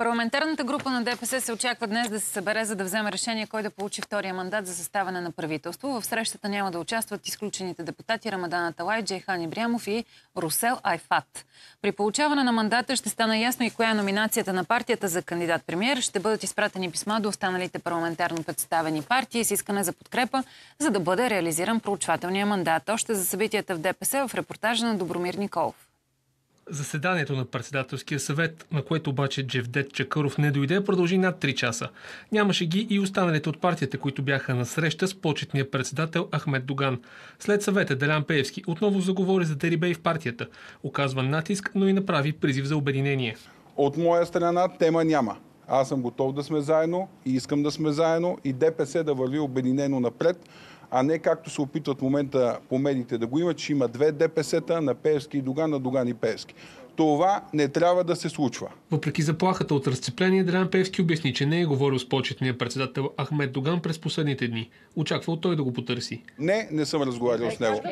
Парламентарната група на ДПС се очаква днес да се събере, за да вземе решение кой да получи втория мандат за съставяне на правителство. В срещата няма да участват изключените депутати Рамадан Аталай, Джейхан Ибрямов и Русел Айфат. При получаване на мандата ще стане ясно и коя е номинацията на партията за кандидат-премиер. Ще бъдат изпратени писма до останалите парламентарно представени партии с искане за подкрепа, за да бъде реализиран проучвателния мандат. Още за събитията в ДПС в репортажа на Добромир Николов. Заседанието на председателския съвет, на което обаче Джевдет Чакъров не дойде, продължи над 3 часа. Нямаше ги и останалите от партията, които бяха на среща с почетния председател Ахмед Доган. След съвета Делян Пеевски отново заговори за дерибей в партията. Оказва натиск, но и направи призив за обединение. От моя страна тема няма. Аз съм готов да сме заедно и искам да сме заедно и ДПС да върви обединено напред, а не както се опитват в момента по медиите да го има, че има две ДПС-та на Пеевски и Доган, на Доган и Пеевски. Това не трябва да се случва. Въпреки заплахата от разцепление, Делян Пеевски обясни, че не е говорил с почетния председател Ахмед Доган през последните дни. Очаквал той да го потърси. Не съм разговарял с него.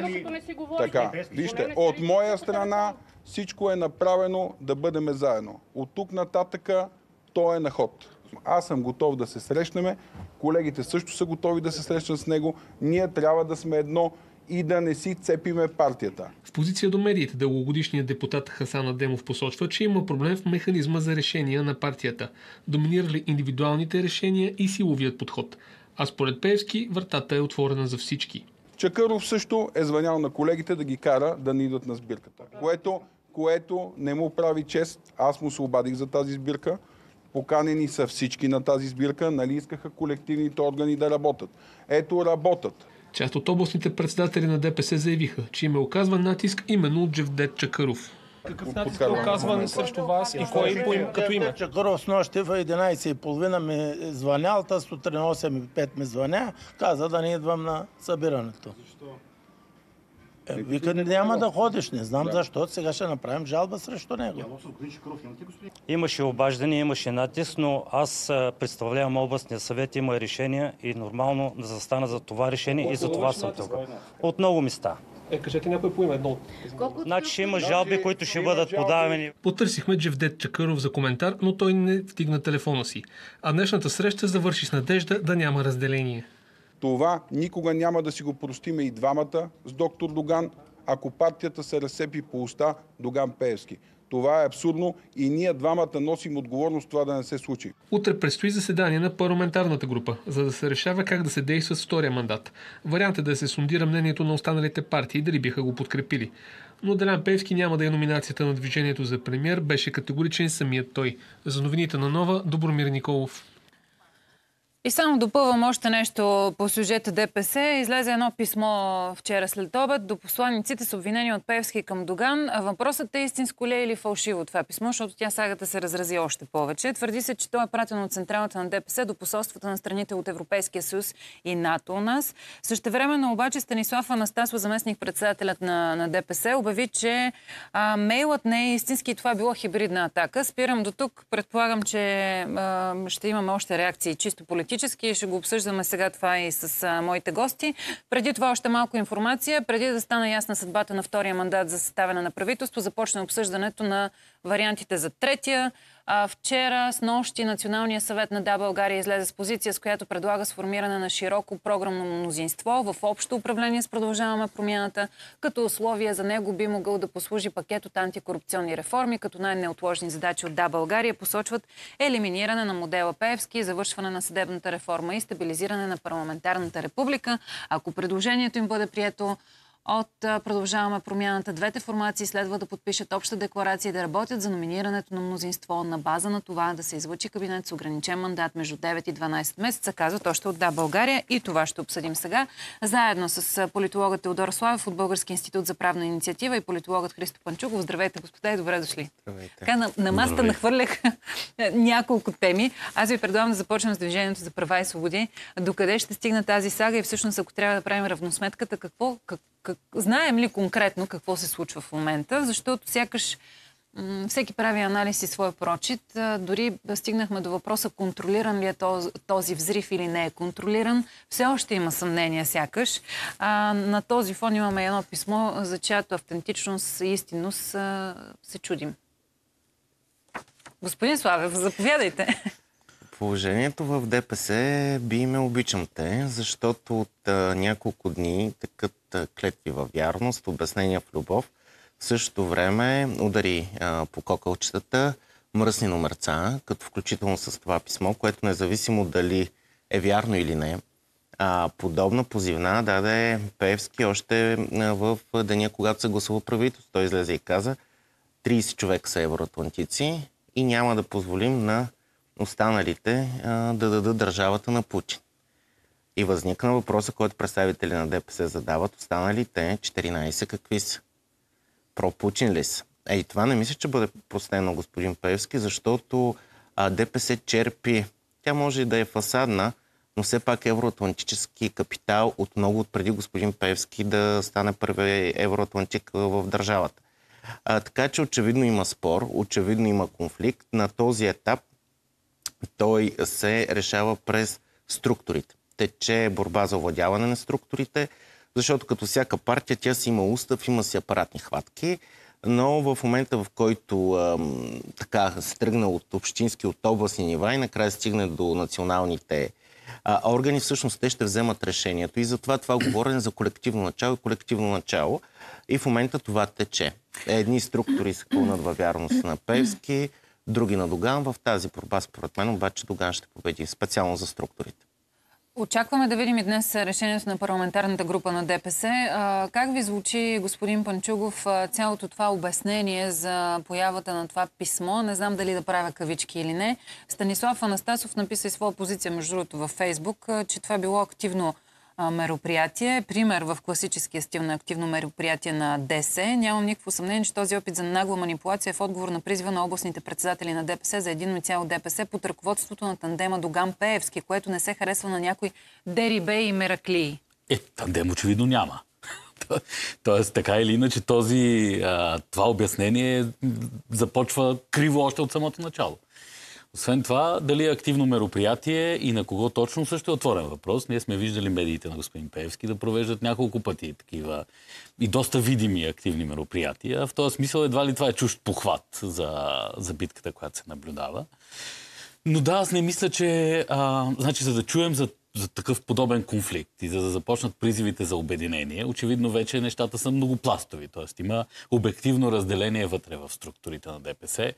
Така, вижте, от моя страна всичко е направено да бъдем заедно. От тук нататъка той е на ход. Аз съм готов да се срещнем, колегите също са готови да се срещнат с него. Ние трябва да сме едно и да не си цепиме партията. В позиция до медиите дългогодишният депутат Хасан Адемов посочва, че има проблем в механизма за решения на партията. Доминирали индивидуалните решения и силовият подход. А според Пеевски вратата е отворена за всички. Чакъров също е звънял на колегите да ги кара да не идват на сбирката. Което не му прави чест. Аз му се обадих за тази сбирка. Поканени са всички на тази сбирка, нали искаха колективните органи да работят. Ето работят. Част от областните председатели на ДПС заявиха, че им е оказван натиск именно от Джевдет Чакъров. Какъв натиск е оказван срещу вас и кой като име? Чакъров с нощи в 11:30 ми звънял, та сутрин 8:05 ми звъня, каза да не идвам на събирането. Защо? Вика, няма да ходиш, не знам защо, сега ще направим жалба срещу него. Имаше обаждане, имаше натиск, но аз представлявам областния съвет, има решение и нормално да застана за това решение и за това съм тук. От много места. Кажете някой по име едно. Значи ще има жалби, които ще бъдат подавани. Потърсихме Джевдет Чакъров за коментар, но той не вдигна телефона си. А днешната среща завърши с надежда да няма разделение. Това никога няма да си го простиме и двамата с доктор Доган, ако партията се разсепи по уста Доган-Пеевски. Това е абсурдно и ние двамата носим отговорност това да не се случи. Утре предстои заседание на парламентарната група, за да се решава как да се действа с втория мандат. Вариант е да се сондира мнението на останалите партии, дали биха го подкрепили. Но Делян Пеевски няма да е номинацията на движението за премиер, беше категоричен самият той. За новините на Нова, Добромир Николов. И само допълвам още нещо по сюжета ДПС. Излезе едно писмо вчера след обед до посланиците с обвинения от Пеевски към Доган. Въпросът е истинско ли е или фалшиво това писмо, защото тя сагата се разрази още повече. Твърди се, че то е пратено от централата на ДПС до посолствата на страните от Европейския съюз и НАТО у нас. Същевременно обаче Станислав Анастасов, заместник-председателят на ДПС, обяви, че мейлът не е истински и това било хибридна атака. Спирам до тук. Предполагам, че ще имаме още реакции чисто политически. Ще го обсъждаме сега това и с моите гости. Преди това още малко информация. Преди да стане ясна съдбата на втория мандат за съставяне на правителство, започна обсъждането на вариантите за третия. Вчера, с нощи, Националния съвет на Да, България излезе с позиция, с която предлага сформиране на широко програмно мнозинство в общо управление с Продължаваме промяната. Като условие за него би могъл да послужи пакет от антикорупционни реформи, като най-неотложни задачи от Да, България посочват елиминиране на модела Пеевски, завършване на съдебната реформа и стабилизиране на парламентарната република. Ако предложението им бъде прието от Продължаваме промяната, двете формации следва да подпишат обща декларация и да работят за номинирането на мнозинство на база на това да се излъчи кабинет с ограничен мандат между 9 и 12 месеца, казват още от Да, България. И това ще обсъдим сега. Заедно с политологът Теодор Славев от Български институт за правна инициатива и политологът Христо Панчуков. Здравейте, господа, и добре дошли. Здравейте. Така, на масата нахвърлях няколко теми. Аз ви предлагам да започнем с Движението за права и свободи. Докъде ще стигне тази сага и всъщност, ако трябва да правим равносметката, знаем ли конкретно какво се случва в момента, защото сякаш всеки прави анализ и свой прочит. Дори стигнахме до въпроса контролиран ли е този взрив или не е контролиран. Все още има съмнения сякаш. На този фон имаме едно писмо, за чиято автентичност и истинност се чудим. Господин Славев, заповядайте. Положението в ДПС би ме обичам те, защото от няколко дни такът клетви във вярност, обяснения в любов. В същото време удари по кокълчетата мръсни номерца, като включително с това писмо, което независимо дали е вярно или не, подобна позивна даде Пеевски още в деня, когато се гласува правителство. Той излезе и каза: 30 човека са евроатлантици и няма да позволим на останалите да дадат държавата на Путин. И възникна въпроса, който представители на ДПС задават: останалите 14 какви са? Про-Путин ли са? И това не мисля, че бъде простено, господин Пеевски, защото ДПС черпи, тя може и да е фасадна, но все пак евроатлантически капитал от много преди господин Пеевски да стане първи евроатлантик в държавата. Така че очевидно има спор, очевидно има конфликт. На този етап той се решава през структурите. Тече борба за овладяване на структурите, защото като всяка партия тя си има устав, има си апаратни хватки, но в момента, в който така се тръгна от общински, от областни нива и накрая стигне до националните органи, всъщност те ще вземат решението. И затова това говорене за колективно начало и колективно начало. И в момента това тече. Едни структури се клонят във вярност на Пеевски, други на Доган. В тази борба, според мен, обаче Доган ще победи, специално за структурите. Очакваме да видим и днес решението на парламентарната група на ДПС. Как ви звучи, господин Панчугов, цялото това обяснение за появата на това писмо? Не знам дали да правя кавички или не. Станислав Анастасов написа и своя позиция, между другото, във Фейсбук, че това било активно мероприятие. Пример в класическия стил на активно мероприятие на ДС. Нямам никакво съмнение, че този опит за нагла манипулация е в отговор на призива на областните председатели на ДПС за единно и цяло ДПС под ръководството на тандема Доган-Пеевски, което не се харесва на някой Дерибей и Мераклии. Тандем очевидно няма. Тоест, така или иначе, това обяснение започва криво още от самото начало. Освен това, дали е активно мероприятие и на кого точно, също е отворен въпрос. Ние сме виждали медиите на господин Пеевски да провеждат няколко пъти такива и доста видими активни мероприятия. В този смисъл едва ли това е чужд похват за битката, която се наблюдава. Но да, аз не мисля, че за да чуем за такъв подобен конфликт и за да започнат призивите за обединение, очевидно вече нещата са многопластови. Тоест има обективно разделение вътре в структурите на ДПС.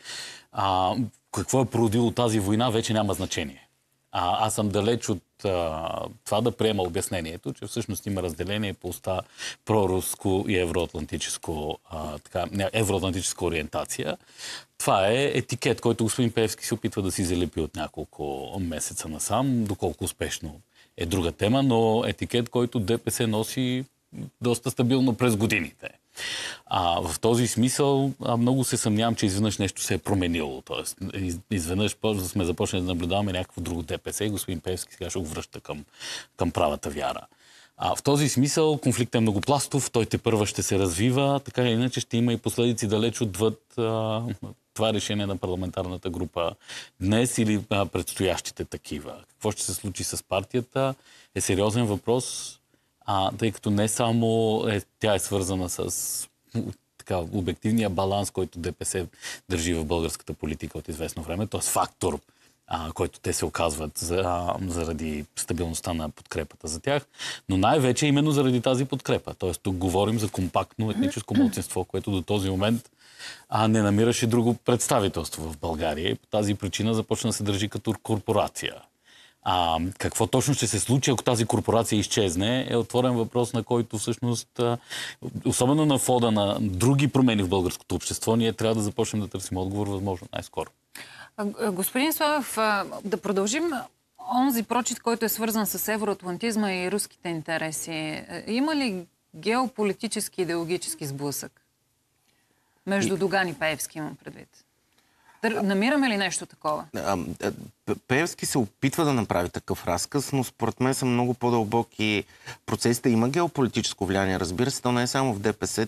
Какво е породило тази война, вече няма значение. Аз съм далеч от това да приема обяснението, че всъщност има разделение по проруско и евроатлантическа ориентация. Това е етикет, който господин Пеевски се опитва да си залепи от няколко месеца насам. Доколко успешно е друга тема, но етикет, който ДПС носи доста стабилно през годините. В този смисъл много се съмнявам, че изведнъж нещо се е променило. Тоест, изведнъж сме започнали да наблюдаваме някакво друго ДПС и господин Пеевски сега ще го връща към правата вяра. В този смисъл конфликтът е многопластов, той тепърва ще се развива, така или иначе ще има и последици далеч отвъд това решение на парламентарната група днес или предстоящите такива. Какво ще се случи с партията е сериозен въпрос, тъй като не само тя е свързана с обективния баланс, който ДПС държи в българската политика от известно време, т.е. фактор, който те се оказват заради стабилността на подкрепата за тях, но най-вече именно заради тази подкрепа. Т.е. тук говорим за компактно етническо малцинство, което до този момент не намираше друго представителство в България и по тази причина започна да се държи като корпорация. Какво точно ще се случи, ако тази корпорация изчезне, е отворен въпрос, на който всъщност, особено на фода на други промени в българското общество, ние трябва да започнем да търсим отговор възможно най-скоро. Господин Славев, да продължим онзи прочит, който е свързан с евроатлантизма и руските интереси. Има ли геополитически идеологически сблъсък между Доган и Пеевски, имам предвид? Намираме ли нещо такова? Пеевски се опитва да направи такъв разказ, но според мен са много по-дълбоки процесите. Има геополитическо влияние, разбира се, то не е само в ДПС,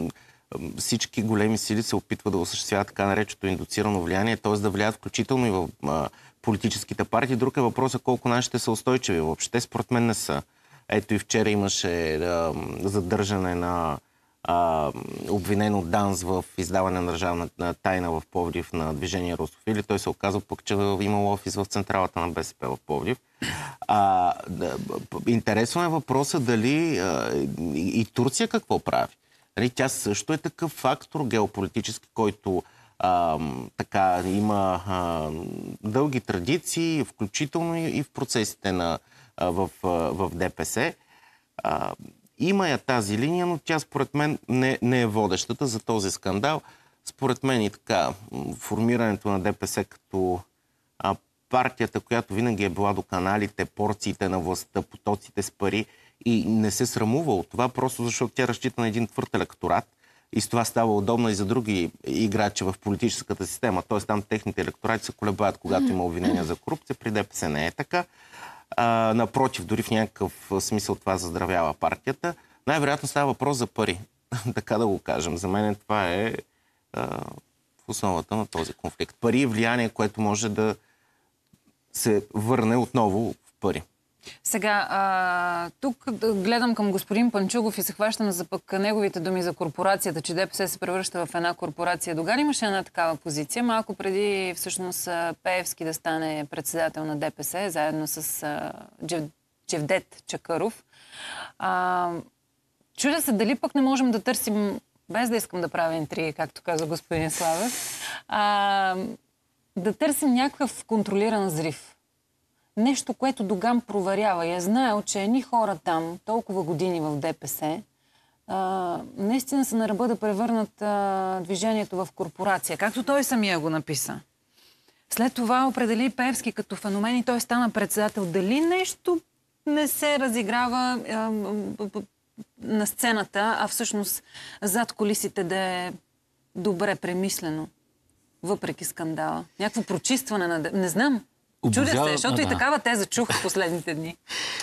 всички големи сили се опитват да осъществяват така нареченото индуцирано влияние, т.е. да влияят включително и в политическите партии. Друг е въпросът колко нашите са устойчиви въобще. Според мен не са. Ето и вчера имаше задържане на обвинен от ДАНС в издаване на държавна тайна в Пловдив на движение Русофили. Той се оказва пък, че имал офис в централата на БСП в Пловдив. Интересно е въпросът дали и Турция какво прави. Нали, тя също е такъв фактор геополитически, който така има дълги традиции, включително и в процесите в ДПС. Има я тази линия, но тя според мен не е водещата за този скандал. Според мен и така, формирането на ДПС като партията, която винаги е била до каналите, порциите на властта, потоците с пари и не се срамува от това, просто защото тя разчита на един твърд електорат и с това става удобно и за други играчи в политическата система. Т.е. там техните електорати се колебаят, когато има обвинения за корупция. При ДПС не е така. Напротив, дори в някакъв смисъл това заздравява партията. Най-вероятно става въпрос за пари. Така да го кажем. За мен това е в основата на този конфликт. Пари и влияние, което може да се върне отново в пари. Сега, тук гледам към господин Панчугов и се хващам за пък неговите думи за корпорацията, че ДПС се превръща в една корпорация. Доган имаше една такава позиция, малко преди всъщност Пеевски да стане председател на ДПС, заедно с Джевдет Чакъров. Чудя се дали пък не можем да търсим, без да искам да правя интриги, както каза господин Славев, да търсим някакъв контролиран взрив. Нещо, което Доган проверява и е знаел, че едни хора там, толкова години в ДПС, наистина са на ръба да превърнат движението в корпорация, както той самия го написа. След това определи Пеевски като феномен и той стана председател. Дали нещо не се разиграва на сцената, а всъщност зад колисите да е добре премислено, въпреки скандала? Някакво прочистване на... Не знам. Чудя се, защото и такава теза чух в последните дни.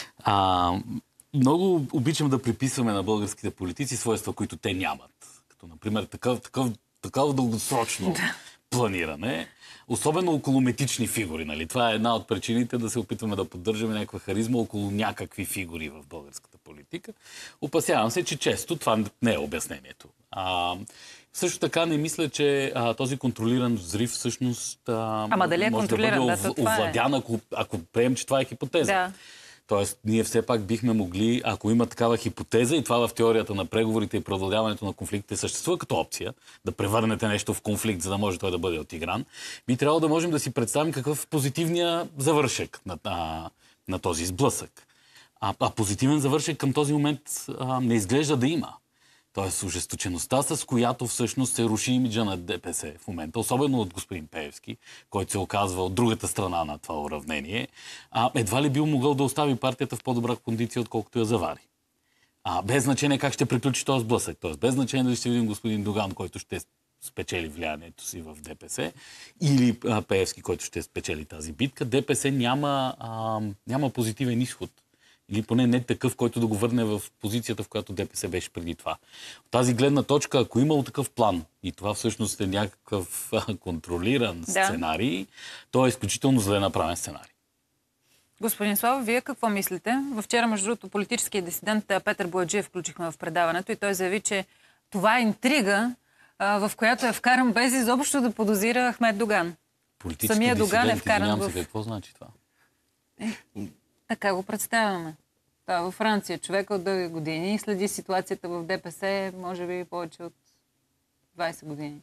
Много обичам да приписваме на българските политици свойства, които те нямат. Като, например, такава дългосрочно планиране. Особено около метични фигури. Нали? Това е една от причините да се опитваме да поддържаме някаква харизма около някакви фигури в българската политика. Опасявам се, че често това не е обяснението. Също така не мисля, че този контролиран взрив всъщност дали е може да бъде овладян, ако приемем, че това е хипотеза. Да. Тоест, ние все пак бихме могли, ако има такава хипотеза, и това в теорията на преговорите и преодоляването на конфликтите съществува като опция, да превърнете нещо в конфликт, за да може той да бъде отигран, би трябвало да можем да си представим какъв позитивният завършек на този сблъсък. А позитивен завършек към този момент не изглежда да има. Тоест, ожесточеността, с която всъщност се руши имиджа на ДПС в момента, особено от господин Пеевски, който се оказва от другата страна на това уравнение, едва ли бил могъл да остави партията в по-добра кондиция, отколкото я завари. Без значение как ще приключи този сблъсък. Тоест, без значение дали ще видим господин Доган, който ще спечели влиянието си в ДПС, или Пеевски, който ще спечели тази битка, ДПС няма позитивен изход. Или поне не такъв, който да го върне в позицията, в която ДПС беше преди това. От тази гледна точка, ако имало такъв план, и това всъщност е някакъв контролиран сценарий, то е изключително зле направен сценарий. Господин Славов, вие какво мислите? Вчера, между другото, политическия дисидент Петър Бояджиев включихме в предаването и той заяви, че това е интрига, в която е вкаран без изобщо да подозира Ахмед Доган. Самия Доган е вкаран в... Какво значи това? Така го представяме. Това във Франция. Човек от дълги години следи ситуацията в ДПС, може би повече от 20 години.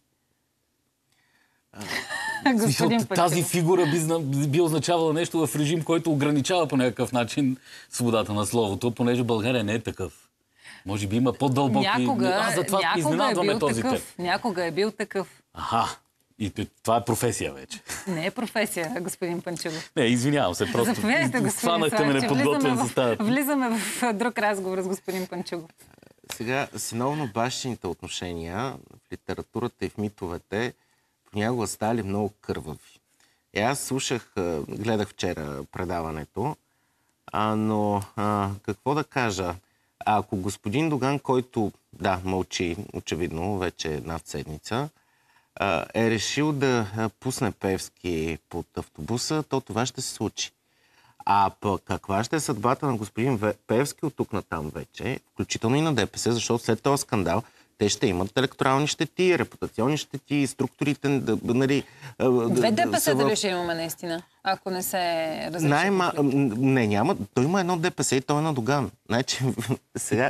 Тази фигура би означавала нещо в режим, който ограничава по някакъв начин свободата на словото, понеже България не е такъв. Може би има по-дълбоки... Затова изненадваме този тип. Някога е бил такъв. И това е професия вече. Не е професия, господин Панчугов. Не, извинявам се, просто фанахте ме неподготвен за тази. Влизаме в друг разговор с господин Панчугов. Сега, синовно-бащините отношения в литературата и в митовете понякога стали много кървави. И аз гледах вчера предаването, но какво да кажа? Ако господин Доган, който, мълчи, очевидно, вече една седмица, е решил да пусне Пеевски под автобуса, то това ще се случи. А пък каква ще е съдбата на господин Пеевски от тук натам вече, включително и на ДПС, защото след този скандал Те ще имат електорални щети, репутационни щети, структурите, нали... Две ДПС дали ще имаме наистина, ако не се разреши? Не, няма. Той има едно ДПС и той е на Доган. Значи, сега,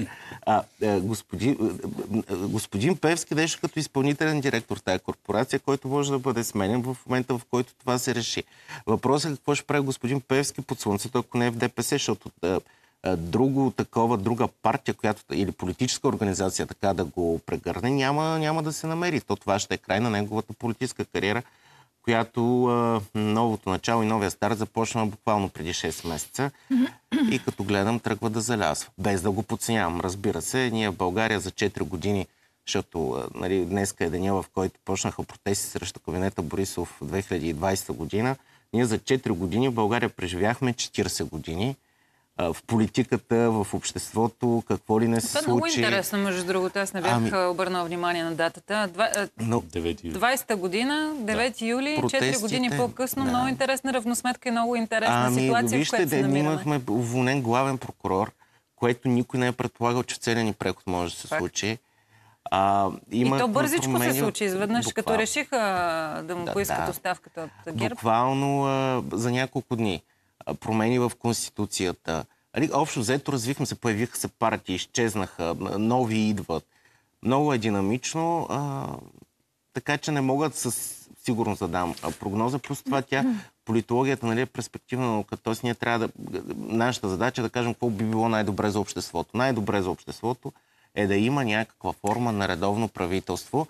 господин Пеевски беше като изпълнителен директор в тази корпорация, който може да бъде сменен в момента, в който това се реши. Въпросът е какво ще прави господин Пеевски под слънцето, ако не е в ДПС, защото друга партия, която, или политическа организация така да го прегърне, няма да се намери. Това ще е край на неговата политическа кариера, която новото начало и новия старт започна буквално преди 6 месеца и като гледам тръгва да залязва. Без да го подценявам, разбира се. Ние в България за 4 години, защото нали, днеска е деня, в който почнаха протести срещу кабинета Борисов в 2020 година, ние за 4 години в България преживяхме 40 години. В политиката, в обществото, какво ли не се случи. Това е много интересно, между другото. Аз не бях обърнала внимание на датата. 20-та година, 9 юли, 4 години по-късно. Много интересна равносметка и много интересна ситуация, в която се намираме. Имахме уволнен главен прокурор, което никой не е предполагал, че в целия ни преход може да се случи. И то бързичко се случи изведнъж, като решиха да му поискат оставката от ГЕРБ. Буквално за няколко дни. Промени в Конституцията. Общо взето развихме се, появиха се партии, изчезнаха, нови идват. Много е динамично, така че не мога със сигурност да дам прогноза. Плюс това политологията нали, е перспективна наука. Тоест ние трябва нашата задача е да кажем какво би било най-добре за обществото. Най-добре за обществото е да има някаква форма на редовно правителство.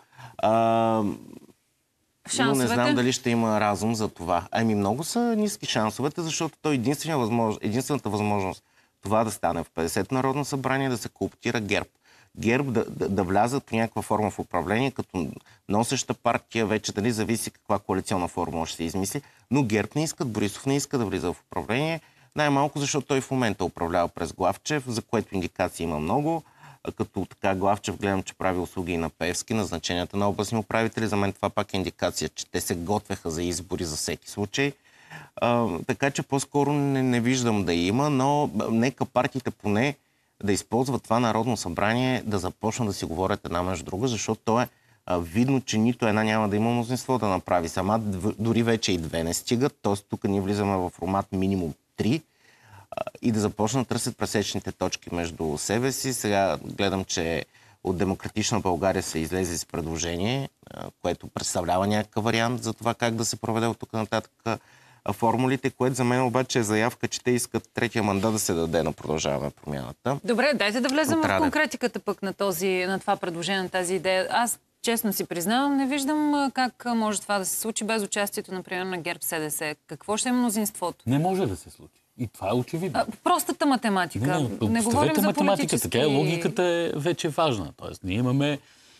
Но не знам дали ще има разум за това. Много са ниски шансовете, защото то единствената възможност това да стане в 50 Народно събрание, да се кооптира ГЕРБ. ГЕРБ да влязат по някаква форма в управление, като носеща партия, вече дали зависи каква коалиционна форма ще се измисли, но ГЕРБ не искат, Борисов не иска да влиза в управление, най-малко защото той в момента управлява през Главчев, за което индикации има много. Като така Главчев гледам, че прави услуги и на Пеевски, назначенията на областни управители. За мен това пак е индикация, че те се готвеха за избори за всеки случай. Така че по-скоро не виждам да има, но нека партиите поне да използват това Народно събрание, да започнат да си говорят една между друга, защото то е видно, че нито една няма да има мнозинство да направи. Сама дори вече и две не стигат, т.е. тук ние влизаме в формат минимум 3, и да започнат да търсят пресечните точки между себе си. Сега гледам, че от Демократична България се излезе с предложение, което представлява някакъв вариант за това как да се проведе от тук нататък формулите, което за мен обаче е заявка, че те искат третия мандат да се даде на Продължаваме промяната. Добре, дайте да влезем в конкретиката пък на това предложение, на тази идея. Аз честно си признавам, не виждам как може това да се случи без участието, например, на ГЕРБ-СДС. Какво ще е мнозинството? Не може да се случи. И това е очевидно. Простата математика. Не говорим за политически... Така логиката е вече важна. Тоест, ние имаме...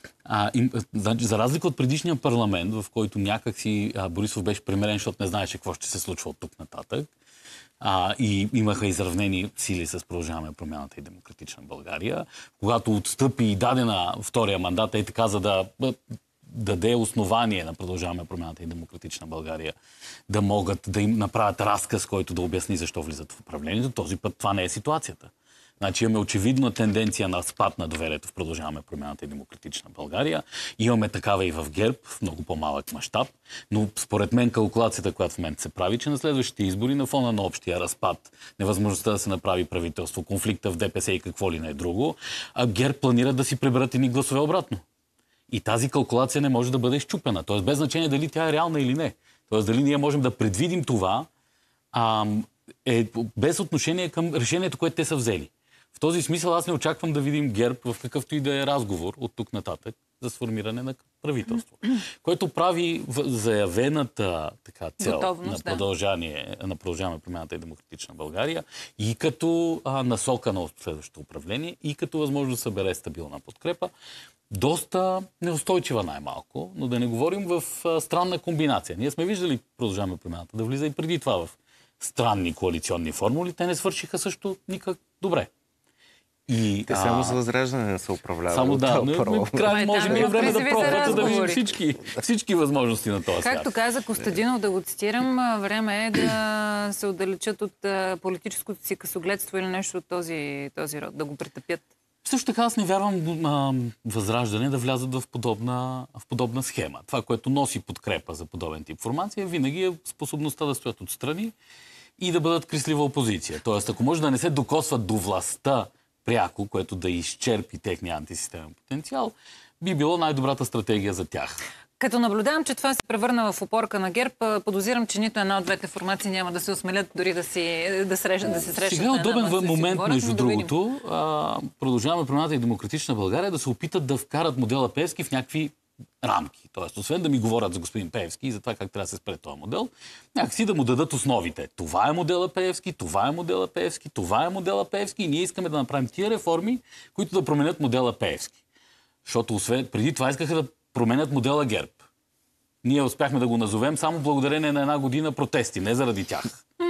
за разлика от предишния парламент, в който някакси Борисов беше примерен, защото не знаеше какво ще се случва от тук нататък, и имаха изравнени сили с Продължаваме промяната и Демократична България, когато отстъпи и даде на втория мандат, и така за да даде основание на Продължаваме промяната и Демократична България да могат да им направят разказ, който да обясни защо влизат в управлението. Този път това не е ситуацията. Значи имаме очевидна тенденция на спад на доверието в Продължаваме промяната и Демократична България. Имаме такава и в ГЕРБ, в много по-малък мащаб. Но според мен калкулацията, която в момента се прави, че на следващите избори на фона на общия разпад, невъзможността да се направи правителство, конфликта в ДПС и какво ли не е друго, ГЕРБ планира да си приберат едни гласове обратно. И тази калкулация не може да бъде изчупена. Тоест без значение дали тя е реална или не. Тоест дали ние можем да предвидим това, без отношение към решението, което те са взели. В този смисъл аз не очаквам да видим ГЕРБ в какъвто и да е разговор от тук нататък за сформиране на правителство. Което прави заявената цел готовност, на Продължаваме промяната и Демократична България и като насока на следващото управление и като възможност да събере стабилна подкрепа. Доста неустойчива най-малко, но да не говорим в странна комбинация. Ние сме виждали Продължаваме промяната да влиза и преди това в странни коалиционни формули. Те не свършиха също никак добре. Те само за Възраждане не са управлявали. Само край може би е време да пробвате да видим всички възможности на този свят. Както каза Костадинов, да го цитирам, време е да се отдалечат от политическото си късогледство или нещо от този род, да го притъпят. Също така аз не вярвам Възраждане да влязат в подобна схема. Това, което носи подкрепа за подобен тип формация, винаги е способността да стоят отстрани и да бъдат крислива опозиция. Тоест, ако може да не се докосват до властта пряко, което да изчерпи техния антисистемен потенциал, би било най-добрата стратегия за тях. Като наблюдавам, че това се превърна в опорка на ГЕРБ, подозирам, че нито една от двете формации няма да се осмелят дори да се срещат. Сега е удобен момент, между другото. Продължаваме Промяната и Демократична България да се опитат да вкарат модела Пеевски в някакви рамки. Тоест, освен да ми говорят за господин Пеевски и за това как трябва да се спре този модел, някакси да му дадат основите. Това е модела Пеевски, това е модела Пеевски, това е модела Пеевски и ние искаме да направим тия реформи, които да променят модела Пеевски. Защото преди това искаха да променят модела ГЕРБ. Ние успяхме да го назовем само благодарение на една година протести, не заради тях.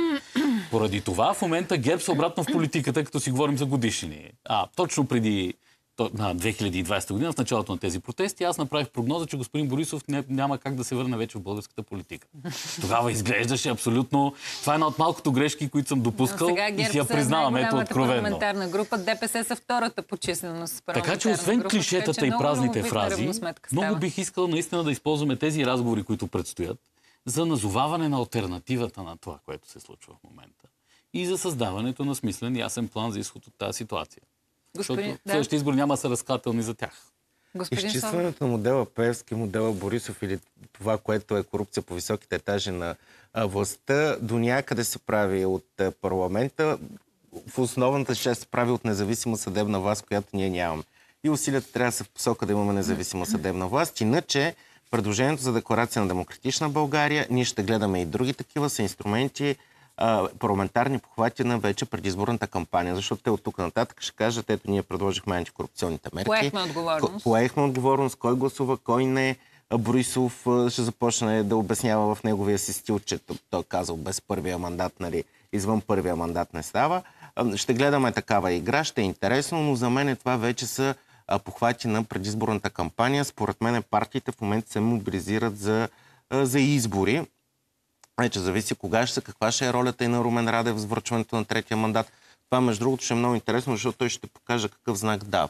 Поради това в момента ГЕРБ са обратно в политиката, като си говорим за годишнини. Точно преди на 2020 година, в началото на тези протести, аз направих прогноза, че господин Борисов няма как да се върне вече в българската политика. Тогава изглеждаше абсолютно... Това е една от малкото грешки, които съм допускал и си я признавам, ето откровенно. Парламентарна група, ДПС са втората по численост. Така че освен клишетата и празните фрази, много бих искал наистина да използваме тези разговори, които предстоят, за назоваване на алтернативата на това, което се случва в момента. И за създаването на смислен ясен план за изход от тази ситуация. Защото следващите избори няма да са разкателни за тях. Изчистването на модела Пеевски, модела Борисов или това, което е корупция по високите етажи на властта, до някъде се прави от парламента. В основната част се прави от независима съдебна власт, която ние нямаме. И усилията трябва да са в посока да имаме независима съдебна власт. Иначе предложението за декларация на Демократична България, ние ще гледаме и други такива, са инструменти, парламентарни похвати на вече предизборната кампания, защото те от тук нататък ще кажат, ето ние предложихме антикорупционните мерки. Поехме отговорност. Кой гласува, кой не. Борисов ще започне да обяснява в неговия си стил, че той казал без първия мандат, нали, извън първия мандат не става. Ще гледаме такава игра, ще е интересно, но за мен това вече са похвати на предизборната кампания. Според мен партиите в момента се мобилизират за избори. Вече зависи кога ще са, каква ще е ролята и на Румен Радев с връчването на третия мандат. Това, между другото, ще е много интересно, защото той ще покаже какъв знак дава.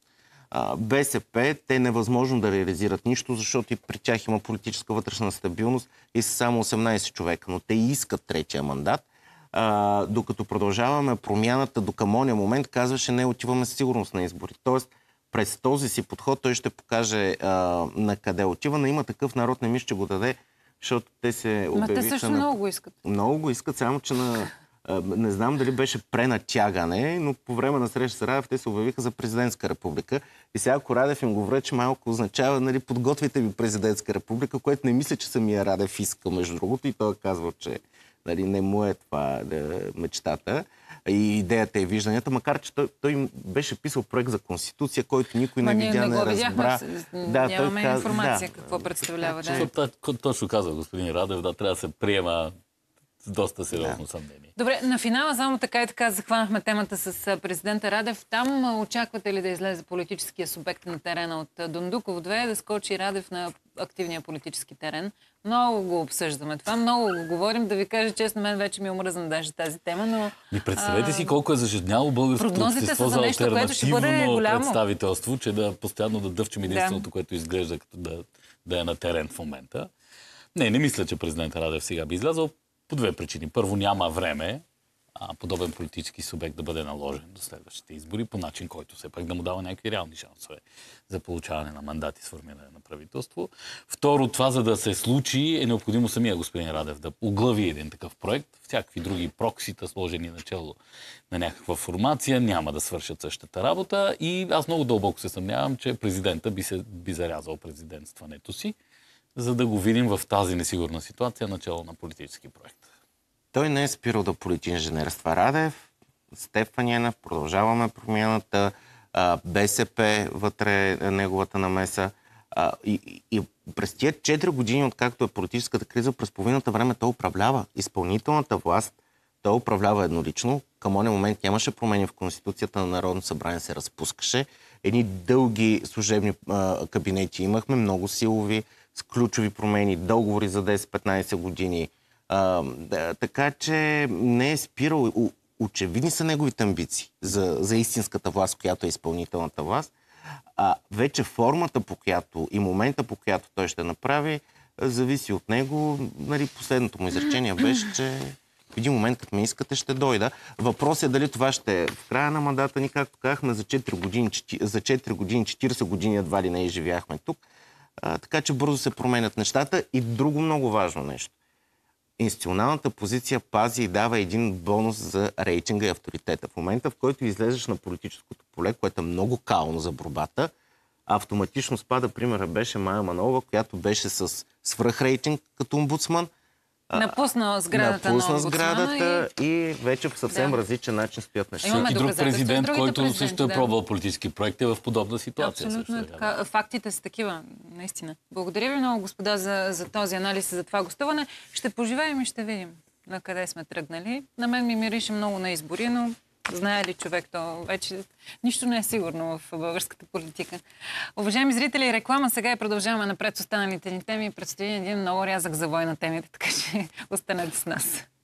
БСП, те е невъзможно да реализират нищо, защото и при тях има политическа вътрешна стабилност и са само 18 човека, но те искат третия мандат. Докато продължаваме Промяната до към ония момент, казваше, не отиваме с сигурност на избори. Тоест, през този си подход той ще покаже на къде отива, но има такъв народ, не ми ще го даде, защото те се обявиха... те също много го искат. Много го искат, само че не знам дали беше пренатягане, но по време на среща с Радев те се обявиха за президентска република. И сега, ако Радев им го връчи, малко означава, нали, подготвите ви президентска република, което не мисля, че самия Радев иска, между другото, и той казва, че нали, не му е това мечтата и идеята и вижданията, макар че той беше писал проект за конституция, който никой не видя, не разбра. Нямаме информация какво представлява. Точно казва господин Радев, трябва да се приема с доста сериозно съмнение. Добре, на финала само така и така захванахме темата с президента Радев. Там очаквате ли да излезе политическия субект на терена от Дондуков 2, да скочи Радев на активния политически терен? Много го обсъждаме това, много го говорим. Да ви кажа честно, мен вече ми омръзна даже тази тема, но... Представете си колко е зажедняло българското общество за алтернативно представителство, че постоянно да дъвчем единственото, което изглежда като да е на терен в момента. Не мисля, че президент Радев сега би излязъл по две причини. Първо, няма време подобен политически субект да бъде наложен до следващите избори по начин, който все пак да му дава някакви реални шансове за получаване на мандати с формиране на правителство. Второ, това за да се случи е необходимо самия господин Радев да оглави един такъв проект. Всякакви други проксита, сложени начало на някаква формация, няма да свършат същата работа и аз много дълбоко се съмнявам, че президента би зарязал президентстването си, за да го видим в тази несигурна ситуация начало на политически проект. Той не е спирал да полити инженерства. Радев, Стефан Янев, продължаваме Промяната, БСП вътре неговата намеса. И през тия 4 години, откакто е политическата криза, през половината време той управлява изпълнителната власт. Той управлява еднолично. Към ония момент нямаше промени в Конституцията на Народно събрание, се разпускаше. Едни дълги служебни кабинети имахме, много силови, с ключови промени, договори за 10-15 години. Така че не е спирал. очевидни са неговите амбиции за истинската власт, която е изпълнителната власт, вече формата по която и момента по която той ще направи, зависи от него. Нали, последното му изречение беше, че в един момент, като ме искате, ще дойда. Въпрос е дали това ще е в края на мандата ни, както казахме, за 4 години, 40 години едва ли не изживяхме тук. Така че бързо се променят нещата. И друго много важно нещо. Институционалната позиция пази и дава един бонус за рейтинга и авторитета. В момента, в който излезеш на политическото поле, което е много кално за борбата, автоматично спада. Примера беше Мая Манолова, която беше с свръхрейтинг като омбудсман. Напусна сградата Напусна сградата и вече в съвсем различен начин стоят нещата. И друг президент, който също е пробвал политически проекти в подобна ситуация. Абсолютно така. Фактите са такива, наистина. Благодаря ви много, господа, за този анализ и за това гостуване. Ще поживеем и ще видим на къде сме тръгнали. На мен ми мирише много на избори, но знае ли човек, то вече нищо не е сигурно в българската политика. Уважаеми зрители, реклама сега и продължаваме напред с останалите ни теми. Предстои един много рязък завой на темите, така че останете с нас.